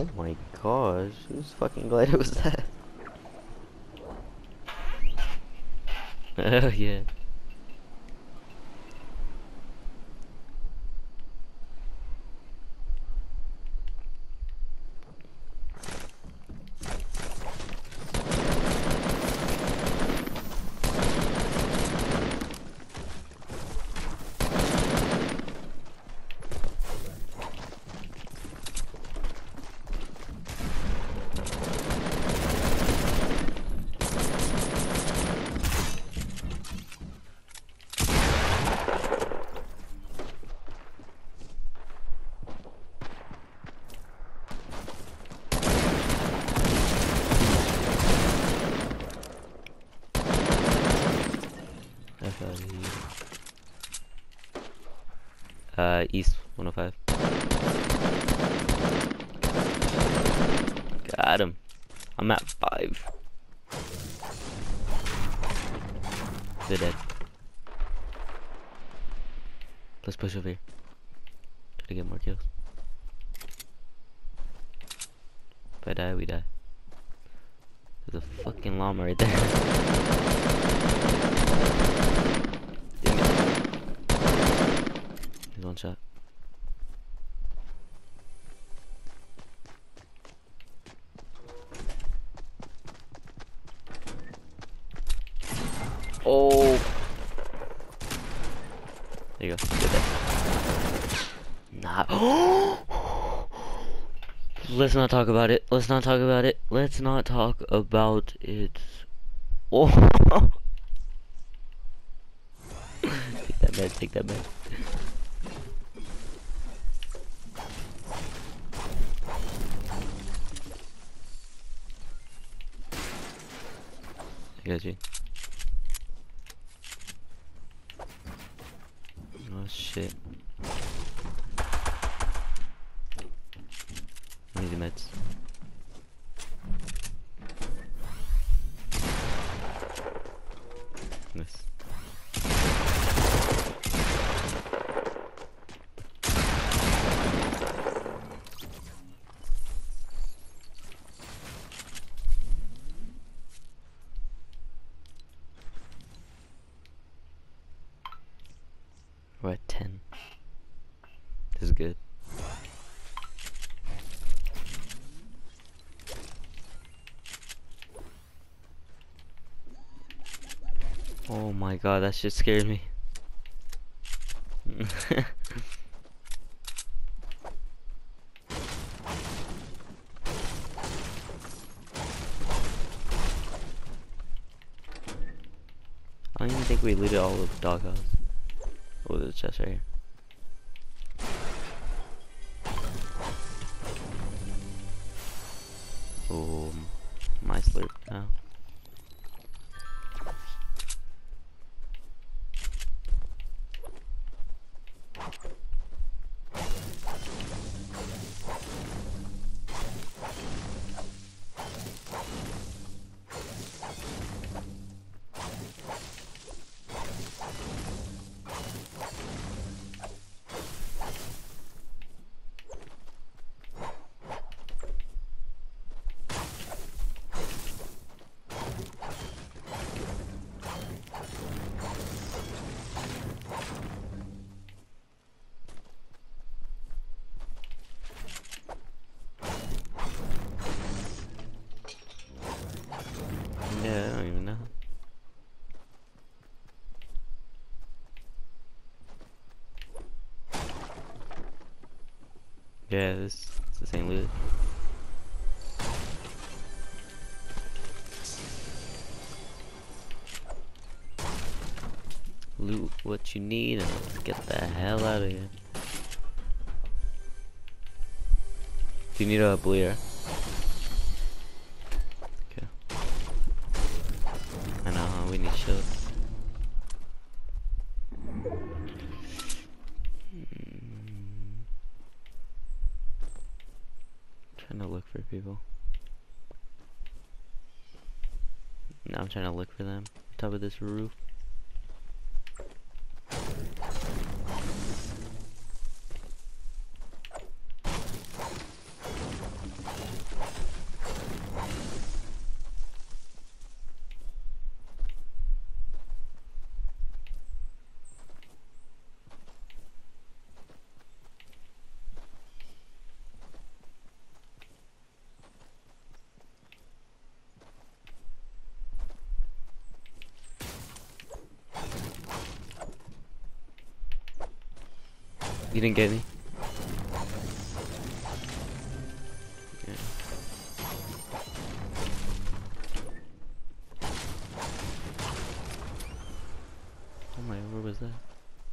Oh my gosh, whose fucking glider was that? Oh yeah. East 105. Got him. I'm at 5. They're dead. Let's push over here. Try to get more kills. If I die, we die. There's a fucking llama right there. Damn it. He's one shot. Oh. There you go. Get that. Nah. Let's not talk about it. Let's not talk about it. Let's not talk about it. Oh. Take that med. Take that med. I got you. Oh shit. I need the meds. Nice. We're at 10. This is good. Oh my god, that shit scared me. I don't even think we looted all of the doghouse. Oh, there's a chest right here. Oh, my slurp now. Yeah, I don't even know. Yeah, it's the same loot. Loot what you need and let's get the hell out of here. Do you need a blue air? Okay. I know, huh? We need shields. Trying to look for people. Now I'm trying to look for them. On top of this roof. You didn't get me? Yeah. Oh my, where was that?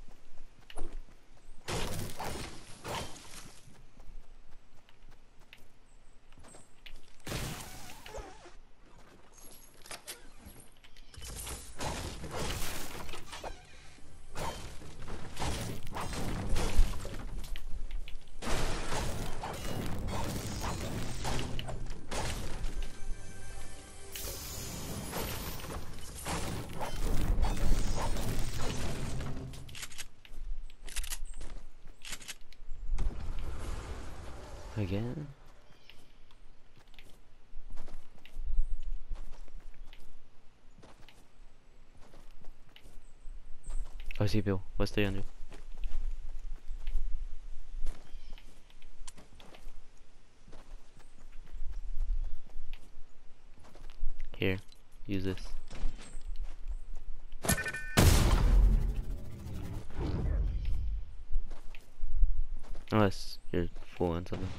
Again? Oh, see Bill. What's the under? Here, use this. Unless you're full on something.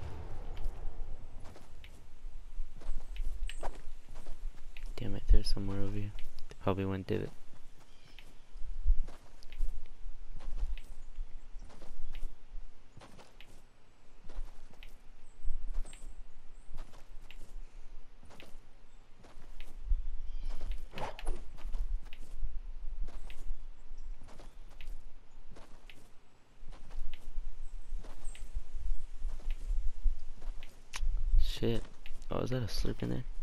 Damn it, there's somewhere over here. Probably one divot. Shit. Oh, is that a slurp in there?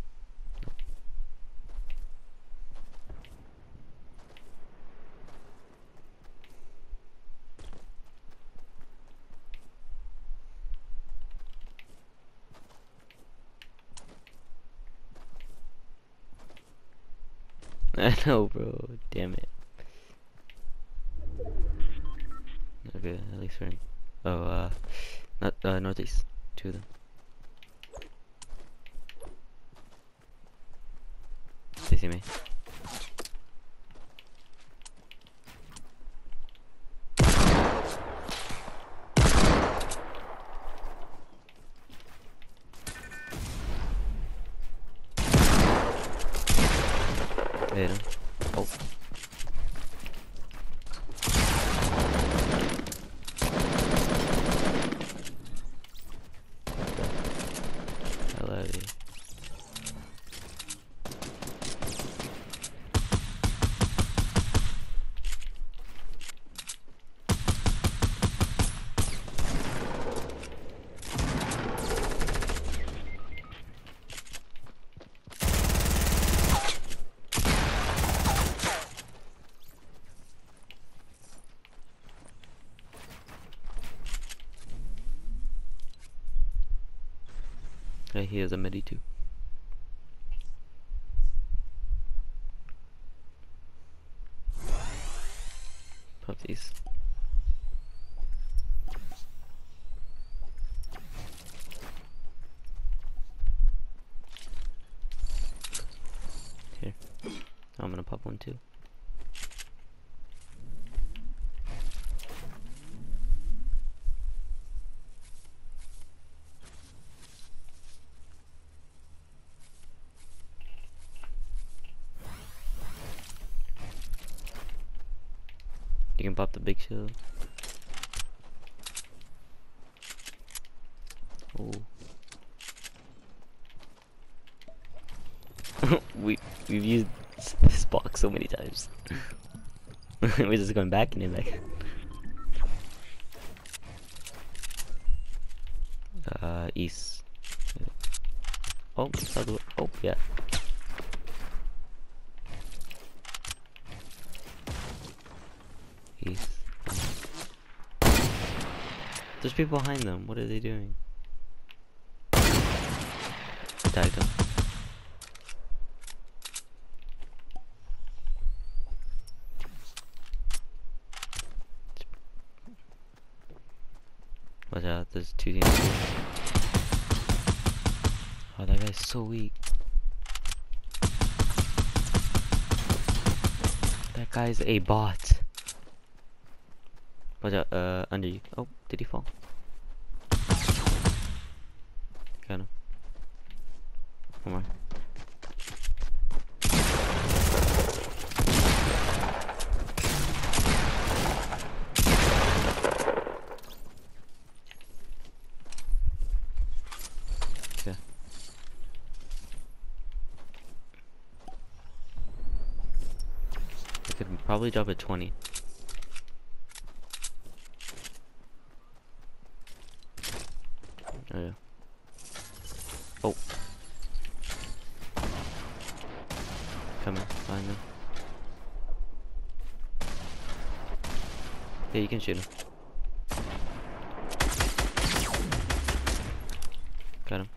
I know, bro. Damn it. Okay, at least we're in. Oh, not northeast. Two of them. They see me. Hit him. Oh. Hell out of here. Yeah, he has a midi too. Pop these. Here. I'm gonna pop one too. You can pop the big shield. Oh. we've used this box so many times. We're just going back and then back. East. Oh, oh, yeah. East. There's people behind them. What are they doing? Tagged them. Watch out, there's two teams. Oh, that guy's so weak. That guy's a bot. Watch out, under you. Oh, did he fall? Got him. One more. Okay. I could probably drop a 20. Oh yeah. Oh. Coming, find them. Yeah, you can shoot him. Got him.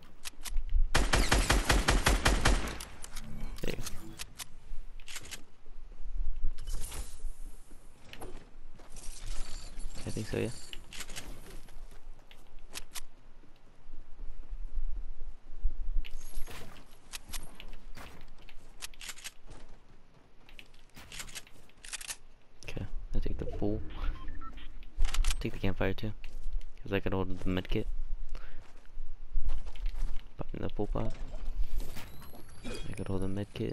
There you go. I think so, yeah. Okay, I take the pool. Take the campfire too, because I can hold the medkit. Pop in the pool pot. I could hold the medkit.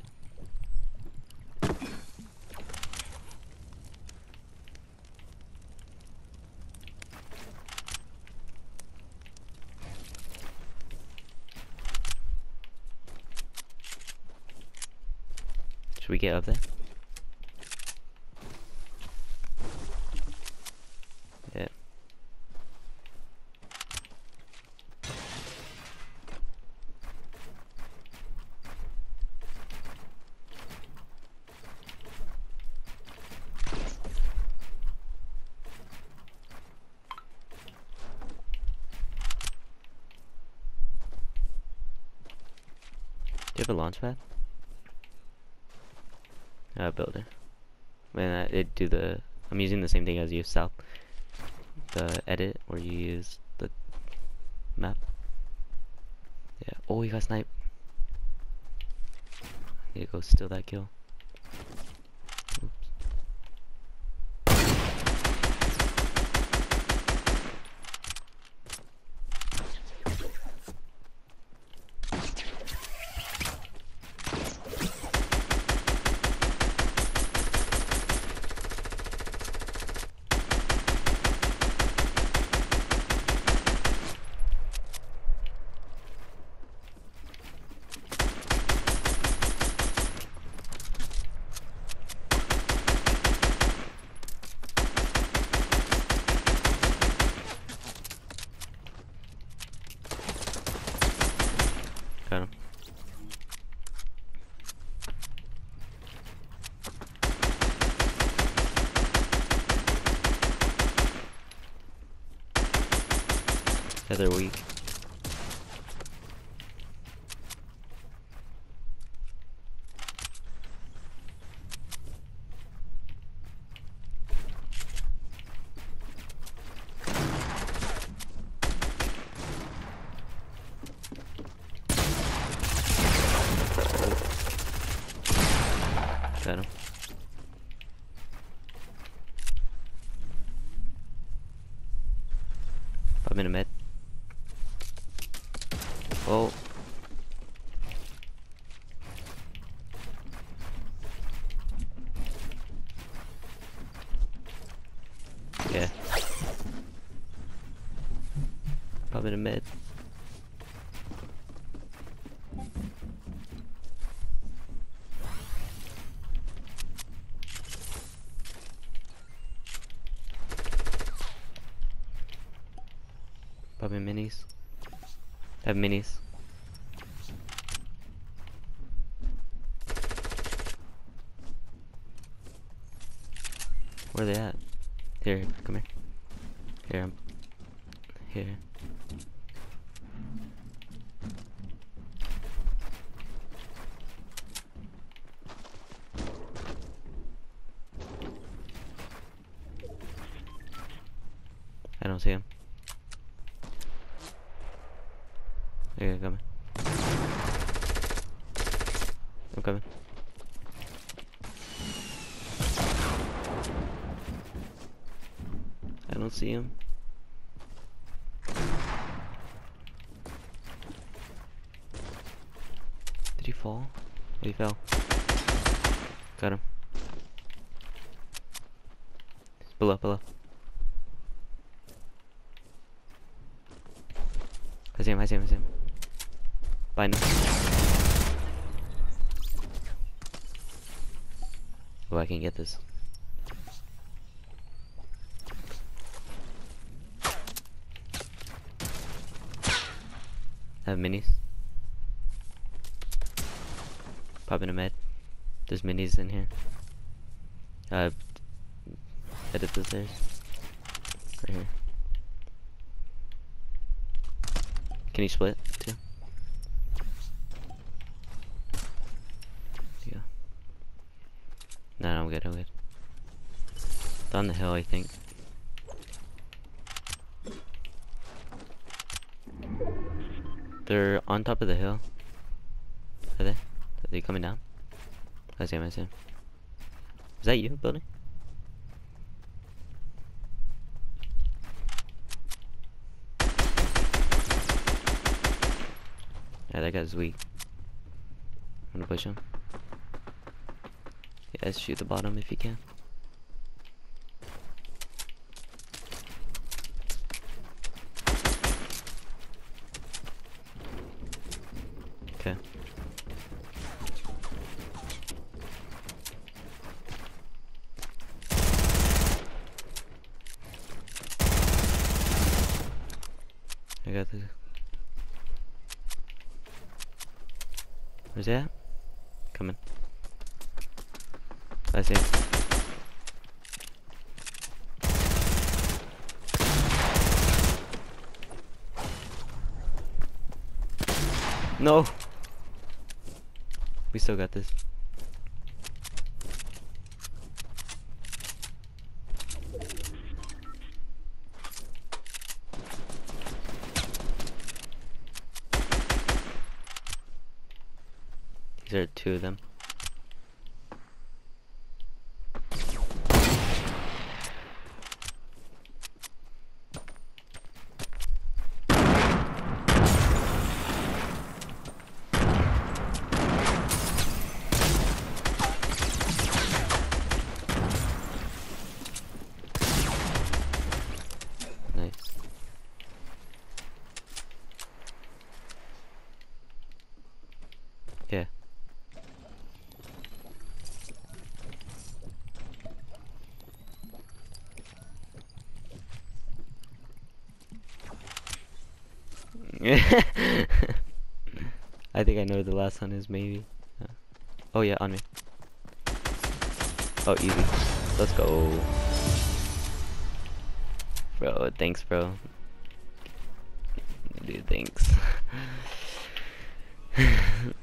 Should we get up there? Yeah. Do you have a launch pad? Builder. Man, it do the. I'm using the same thing as you, South. The edit where you use the map. Yeah. Oh, you got sniped. Need to go steal that kill. Oops. Got him. Yeah, they're weak. Got him. I'm in a med. Oh. Yeah. Pop in a med. Pop in minis. I have minis. Where are they at? Here, come here. Here, I'm here. I don't see him. Okay, coming. I'm coming. don't see him. Did he fall? Oh, he fell. Got him. He's below. I see him. Bind him. Oh, I can get this. I have minis. Popping a med. There's minis in here. Edit the stairs. Right here. Can you split too? Yeah. No, I'm good. They're on the hill, I think. They're on top of the hill. Are they? Are they coming down? I see him. Is that you building? Yeah, that guy's weak. I'm gonna push him. Yeah, shoot the bottom if you can. Okay. I got this. Where's he at? Coming. I see him. No! We still got this. These are two of them. Nice. Yeah. I think I know where the last one is, maybe. Oh yeah, on me. Oh, easy. Let's go. Bro, thanks, bro. Dude, thanks.